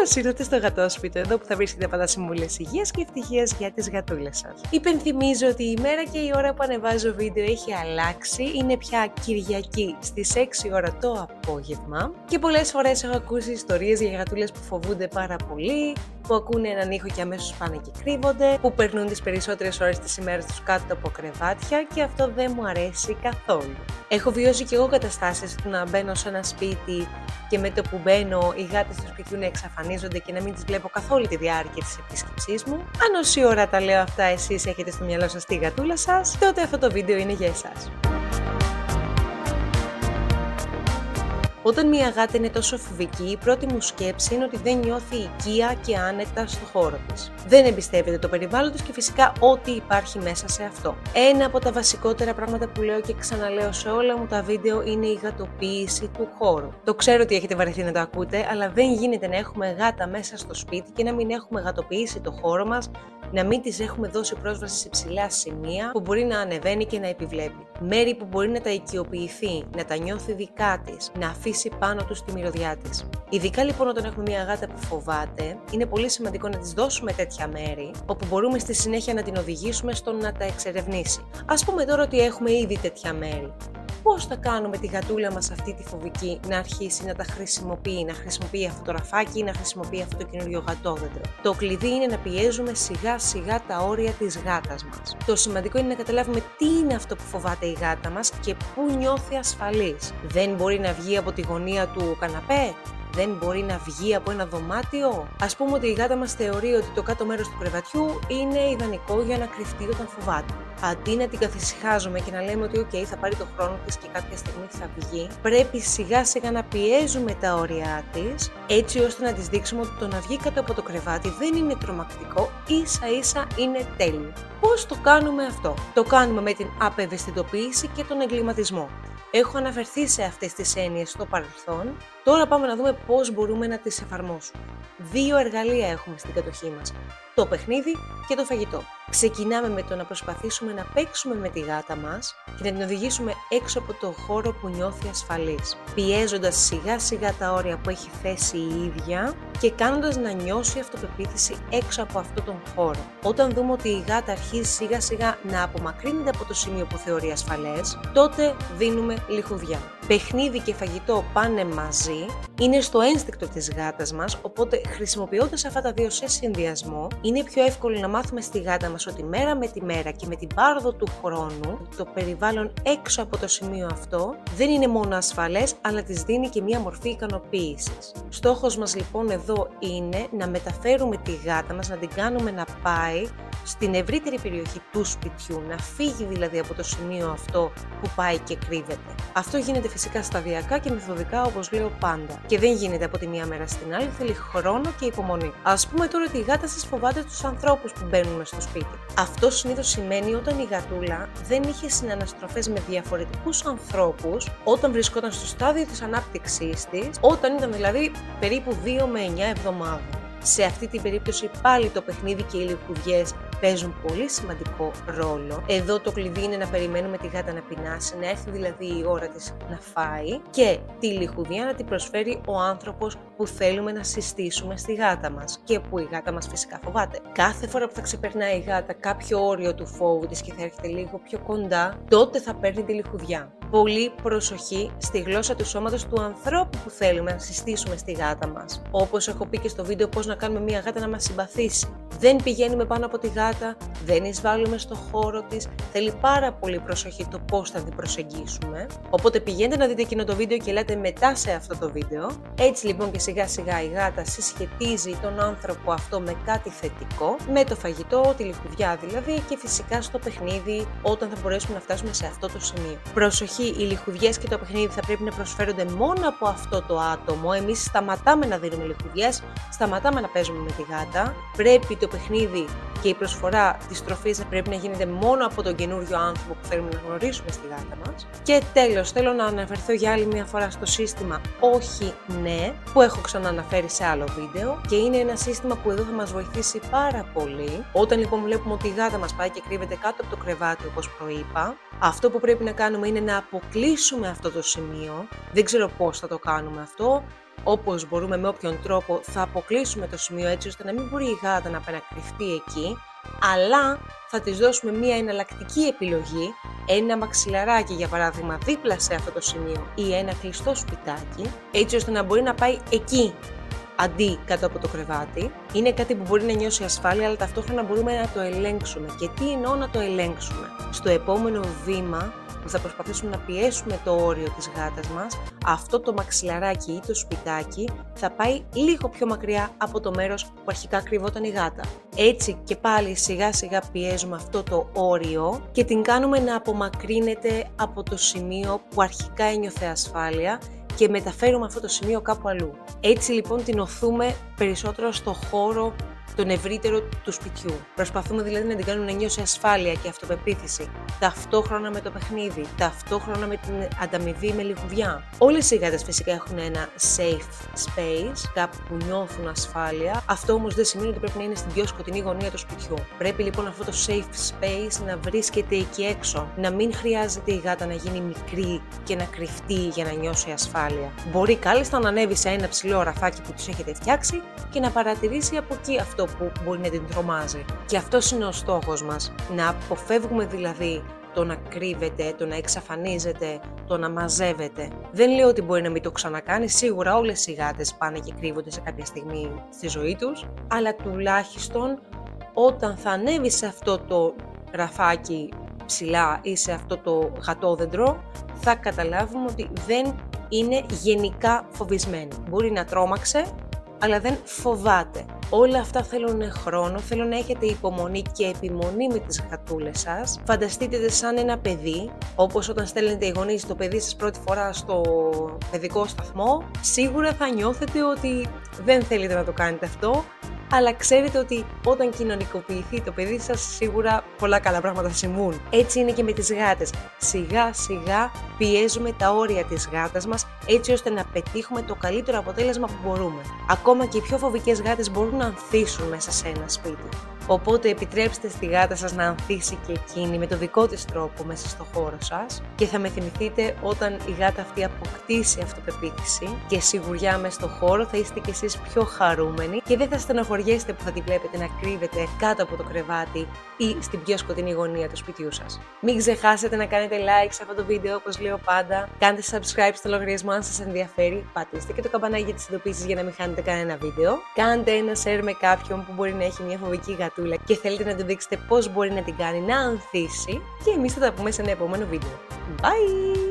Καλώς ήρθατε στο Γατόσπιτο, εδώ που θα βρίσκετε πάντα συμβουλές υγείας και ευτυχίας για τις γατούλες σας. Υπενθυμίζω ότι η μέρα και η ώρα που ανεβάζω βίντεο έχει αλλάξει. Είναι πια Κυριακή στις 6 ώρα το απόγευμα και πολλές φορές έχω ακούσει ιστορίες για γατούλες που φοβούνται πάρα πολύ, που ακούνε έναν ήχο και αμέσως πάνε και κρύβονται, που περνούν τις περισσότερες ώρες της ημέρας τους κάτω από κρεβάτια και αυτό δεν μου αρέσει καθόλου. Έχω βιώσει και εγώ καταστάσεις που να μπαίνω σε ένα σπίτι και με το που μπαίνω οι γάτες του σπιτιού να εξαφανίζονται και να μην τις βλέπω καθόλου τη διάρκεια της επίσκεψής μου. Αν όση ώρα τα λέω αυτά εσείς έχετε στο μυαλό σας τη γατούλα σας, τότε αυτό το βίντεο είναι για εσάς. Όταν μια γάτα είναι τόσο φοβική, η πρώτη μου σκέψη είναι ότι δεν νιώθει οικία και άνετα στο χώρο της. Δεν εμπιστεύεται το περιβάλλον της και φυσικά ό,τι υπάρχει μέσα σε αυτό. Ένα από τα βασικότερα πράγματα που λέω και ξαναλέω σε όλα μου τα βίντεο είναι η γατοποίηση του χώρου. Το ξέρω ότι έχετε βαρεθεί να το ακούτε, αλλά δεν γίνεται να έχουμε γάτα μέσα στο σπίτι και να μην έχουμε γατοποιήσει το χώρο μας, να μην της έχουμε δώσει πρόσβαση σε ψηλά σημεία που μπορεί να ανεβαίνει και να επιβλέπει. Μέρη που μπορεί να τα οικειοποιηθεί, να τα νιώθει δικά της, να αφήσει πάνω του τη μυρωδιά της. Ειδικά λοιπόν όταν έχουμε μια γάτα που φοβάται, είναι πολύ σημαντικό να της δώσουμε τέτοια μέρη, όπου μπορούμε στη συνέχεια να την οδηγήσουμε στο να τα εξερευνήσει. Ας πούμε τώρα ότι έχουμε ήδη τέτοια μέρη. Πώς θα κάνουμε τη γατούλα μας αυτή τη φοβική να αρχίσει να τα χρησιμοποιεί αυτό το ραφάκι ή να χρησιμοποιεί αυτό το καινούριο γατόδεντρο? Το κλειδί είναι να πιέζουμε σιγά σιγά τα όρια της γάτας μας. Το σημαντικό είναι να καταλάβουμε τι είναι αυτό που φοβάται η γάτα μας και πού νιώθει ασφαλής. Δεν μπορεί να βγει από τη γωνία του καναπέ? Δεν μπορεί να βγει από ένα δωμάτιο? Ας πούμε ότι η γάτα μας θεωρεί ότι το κάτω μέρος του κρεβατιού είναι ιδανικό για να κρυφτεί όταν φοβάται. Αντί να την καθησυχάζουμε και να λέμε ότι OK, θα πάρει το χρόνο της και κάποια στιγμή θα βγει, πρέπει σιγά σιγά να πιέζουμε τα όρια της, έτσι ώστε να της δείξουμε ότι το να βγει κάτω από το κρεβάτι δεν είναι τρομακτικό, ίσα ίσα είναι τέλειο. Πώς το κάνουμε αυτό? Το κάνουμε με την απευαισθητοποίηση και τον εγκληματισμό. Έχω αναφερθεί σε αυτές τις έννοιες στο παρελθόν, τώρα πάμε να δούμε πώς μπορούμε να τις εφαρμόσουμε. Δύο εργαλεία έχουμε στην κατοχή μας, το παιχνίδι και το φαγητό. Ξεκινάμε με το να προσπαθήσουμε να παίξουμε με τη γάτα μας και να την οδηγήσουμε έξω από το χώρο που νιώθει ασφαλής, πιέζοντας σιγά σιγά τα όρια που έχει θέσει η ίδια και κάνοντας να νιώσει αυτοπεποίθηση έξω από αυτόν τον χώρο. Όταν δούμε ότι η γάτα αρχίζει σιγά σιγά να απομακρύνεται από το σημείο που θεωρεί ασφαλές, τότε δίνουμε λιχουδιά. Παιχνίδι και φαγητό πάνε μαζί, είναι στο ένστικτο της γάτας μας, οπότε χρησιμοποιώντας αυτά τα δύο σε συνδυασμό, είναι πιο εύκολο να μάθουμε στη γάτα μας ότι μέρα με τη μέρα και με την πάροδο του χρόνου, το περιβάλλον έξω από το σημείο αυτό δεν είναι μόνο ασφαλές, αλλά της δίνει και μία μορφή ικανοποίησης. Στόχος μας λοιπόν εδώ είναι να μεταφέρουμε τη γάτα μας, να την κάνουμε να πάει στην ευρύτερη περιοχή του σπιτιού, να φύγει δηλαδή από το σημείο αυτό που πάει και κρύβεται. Αυτό γίνεται φυσικά σταδιακά και μεθοδικά, όπως λέω πάντα. Και δεν γίνεται από τη μία μέρα στην άλλη, θέλει χρόνο και υπομονή. Ας πούμε τώρα ότι η γάτα σας φοβάται τους ανθρώπους που μπαίνουν στο σπίτι. Αυτό συνήθως σημαίνει όταν η γατούλα δεν είχε συναναστροφές με διαφορετικούς ανθρώπους όταν βρισκόταν στο στάδιο της ανάπτυξής της, όταν ήταν δηλαδή περίπου 2 με 9 εβδομάδων. Σε αυτή την περίπτωση πάλι το παιχνίδι και οι λιχουδιές παίζουν πολύ σημαντικό ρόλο. Εδώ το κλειδί είναι να περιμένουμε τη γάτα να πεινάσει, να έρθει δηλαδή η ώρα της να φάει και τη λιχουδιά να την προσφέρει ο άνθρωπος που θέλουμε να συστήσουμε στη γάτα μας και που η γάτα μας φυσικά φοβάται. Κάθε φορά που θα ξεπερνάει η γάτα κάποιο όριο του φόβου της και θα έρχεται λίγο πιο κοντά, τότε θα παίρνει τη λιχουδιά. Πολύ προσοχή στη γλώσσα του σώματος του ανθρώπου που θέλουμε να συστήσουμε στη γάτα μας. Όπως έχω πει και στο βίντεο πώς να κάνουμε μια γάτα να μας συμπαθήσει. Δεν πηγαίνουμε πάνω από τη γάτα, δεν εισβάλλουμε στο χώρο της, θέλει πάρα πολύ προσοχή το πώς θα την προσεγγίσουμε. Οπότε πηγαίνετε να δείτε εκείνο το βίντεο και λέτε μετά σε αυτό το βίντεο. Έτσι λοιπόν και σιγά σιγά η γάτα συσχετίζει τον άνθρωπο αυτό με κάτι θετικό, με το φαγητό, τη λιχουδιά δηλαδή και φυσικά στο παιχνίδι όταν θα μπορέσουμε να φτάσουμε σε αυτό το σημείο. Προσοχή, οι λιχουδιές και το παιχνίδι θα πρέπει να προσφέρονται μόνο από αυτό το άτομο. Εμείς σταματάμε να δίνουμε λιχουδιές, σταματάμε να παίζουμε με τη γάτα. Πρέπει το παιχνίδι και η προσφορά της τροφής θα πρέπει να γίνεται μόνο από τον καινούριο άνθρωπο που θέλουμε να γνωρίσουμε στη γάτα μας. Και τέλος, θέλω να αναφερθώ για άλλη μια φορά στο σύστημα όχι ναι, που έχω ξανααναφέρει σε άλλο βίντεο και είναι ένα σύστημα που εδώ θα μας βοηθήσει πάρα πολύ. Όταν λοιπόν βλέπουμε ότι η γάτα μας πάει και κρύβεται κάτω από το κρεβάτι όπως προείπα, αυτό που πρέπει να κάνουμε είναι να αποκλείσουμε αυτό το σημείο. Δεν ξέρω πώς θα το κάνουμε αυτό. όπως μπορούμε με όποιον τρόπο θα αποκλείσουμε το σημείο έτσι ώστε να μην μπορεί η γάτα να πάει να κρυφτεί εκεί, αλλά θα της δώσουμε μία εναλλακτική επιλογή, ένα μαξιλαράκι για παράδειγμα δίπλα σε αυτό το σημείο ή ένα κλειστό σπιτάκι, έτσι ώστε να μπορεί να πάει εκεί αντί κάτω από το κρεβάτι. Είναι κάτι που μπορεί να νιώσει ασφάλεια, αλλά ταυτόχρονα μπορούμε να το ελέγξουμε. Και τι εννοώ να το ελέγξουμε? Στο επόμενο βήμα που θα προσπαθήσουμε να πιέσουμε το όριο της γάτας μας, αυτό το μαξιλαράκι ή το σπιτάκι θα πάει λίγο πιο μακριά από το μέρος που αρχικά κρυβόταν η γάτα. Έτσι και πάλι σιγά σιγά πιέζουμε αυτό το όριο και την κάνουμε να απομακρύνεται από το σημείο που αρχικά ένιωθε ασφάλεια και μεταφέρουμε αυτό το σημείο κάπου αλλού. Έτσι λοιπόν την οθούμε περισσότερο στο χώρο τον ευρύτερο του σπιτιού. Προσπαθούμε δηλαδή να την κάνουμε να νιώσει ασφάλεια και αυτοπεποίθηση, ταυτόχρονα με το παιχνίδι, ταυτόχρονα με την ανταμοιβή με λιγουδιά. Όλες οι γάτες φυσικά έχουν ένα safe space, κάπου που νιώθουν ασφάλεια. Αυτό όμως δεν σημαίνει ότι πρέπει να είναι στην πιο σκοτεινή γωνία του σπιτιού. Πρέπει λοιπόν αυτό το safe space να βρίσκεται εκεί έξω. Να μην χρειάζεται η γάτα να γίνει μικρή και να κρυφτεί για να νιώσει ασφάλεια. Μπορεί κάλλιστα να ανέβει σε ένα ψηλό ραφάκι που τους έχετε φτιάξει και να παρατηρήσει από εκεί αυτό που μπορεί να την τρομάζει. Και αυτός είναι ο στόχος μας. Να αποφεύγουμε δηλαδή το να κρύβεται, το να εξαφανίζεται, το να μαζεύεται. Δεν λέω ότι μπορεί να μην το ξανακάνει, σίγουρα όλες οι γάτες πάνε και κρύβονται σε κάποια στιγμή στη ζωή τους, αλλά τουλάχιστον όταν θα ανέβει σε αυτό το ραφάκι ψηλά ή σε αυτό το γατόδεντρο, θα καταλάβουμε ότι δεν είναι γενικά φοβισμένη. Μπορεί να τρόμαξε, αλλά δεν φοβάται. Όλα αυτά θέλουν χρόνο, θέλω να έχετε υπομονή και επιμονή με τις γατούλες σας. Φανταστείτε τις σαν ένα παιδί, όπως όταν στέλνετε οι γονείς το παιδί σας πρώτη φορά στο παιδικό σταθμό, σίγουρα θα νιώθετε ότι δεν θέλετε να το κάνετε αυτό, αλλά ξέρετε ότι όταν κοινωνικοποιηθεί το παιδί σας, σίγουρα πολλά καλά πράγματα θα συμβούν. Έτσι είναι και με τις γάτες. Σιγά σιγά πιέζουμε τα όρια της γάτας μας, έτσι ώστε να πετύχουμε το καλύτερο αποτέλεσμα που μπορούμε. Ακόμα και οι πιο φοβικές γάτες μπορούν να ανθίσουν μέσα σε ένα σπίτι. Οπότε επιτρέψτε στη γάτα σας να ανθίσει και εκείνη με το δικό της τρόπο μέσα στο χώρο σας και θα με θυμηθείτε όταν η γάτα αυτή αποκτήσει αυτοπεποίθηση και σιγουριά μέσα στο χώρο, θα είστε κι εσείς πιο χαρούμενοι και δεν θα στενοχωριέστε που θα τη βλέπετε να κρύβεται κάτω από το κρεβάτι ή στην πιο σκοτεινή γωνία του σπιτιού σας. Μην ξεχάσετε να κάνετε like σε αυτό το βίντεο όπως λέω πάντα, κάντε subscribe στο λογαριασμό αν σας ενδιαφέρει, πατήστε και το καμπανάκι για τις ειδοποιήσεις για να μην χάνετε κανένα βίντεο, κάντε ένα share με κάποιον που μπορεί να έχει μια φοβική γατούλα και θέλετε να του δείξετε πώς μπορεί να την κάνει να ανθίσει και εμείς θα τα πούμε σε ένα επόμενο βίντεο. Bye!